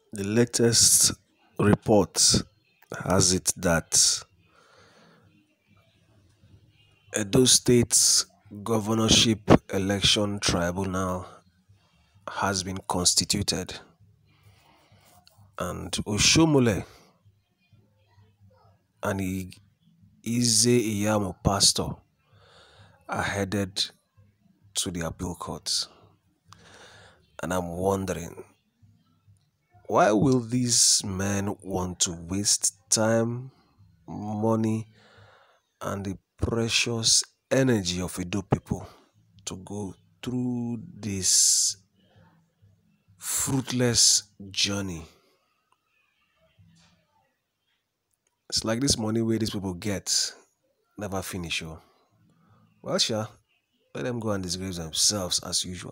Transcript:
The latest report has it that Edo State's governorship election tribunal has been constituted, and Oshomole and ize-iyamo pastor are headed to the appeal court. And I'm wondering, why will these men want to waste time, money, and the precious energy of Edo people to go through this fruitless journey? It's like this money where these people get never finish. Oh. Well, sure, let them go and disgrace themselves as usual.